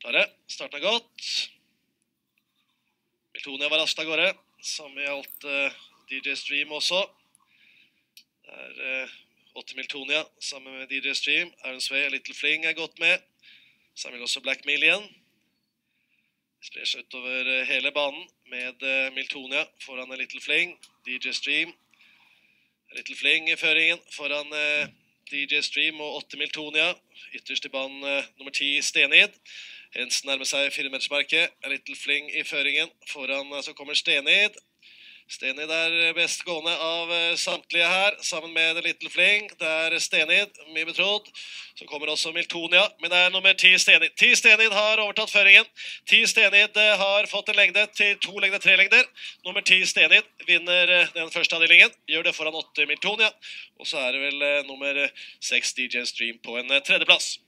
Klare, starten godt. Miltonia var raskt av gårde, samme gjaldt DJ Stream også. Det 8 Miltonia, sammen med DJ Stream. Aaron Sway, Little Fling godt med. Samme også Black Million. Sprer seg utover hele banen med Miltonia foran Little Fling. DJ Stream. Little Fling i føringen foran DJ Stream og 8 Miltonia. Ytterst i banen nummer 10 Stenid. Hensen nærmer seg 4-metersmarket. Little Fling i føringen foran så kommer Stenid. Stenid best gående av samtlige her, sammen med Little Fling. Det Stenid, mye betrodd. Så kommer også Miltonia, men det nummer 10 Stenid. 10 Stenid har overtatt føringen. 10 Stenid har fått en lengde til 2 lengder, 3 lengder. Nummer 10 Stenid vinner den første avdelingen. Gjør det foran 8 Miltonia. Og så det vel nummer 6 DJ Stream på en tredjeplass.